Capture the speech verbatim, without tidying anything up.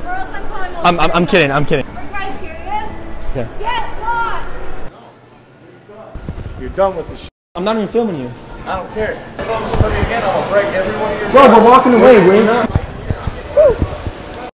else I'm calling Will. I'm, I'm, I'm kidding, I'm kidding. Are you guys serious? Yeah. Yes, what? You're done with this. I'm not even filming you. I don't care. If I'm somebody again, I'll break every one of your. Bro, we're walking away, Wayne.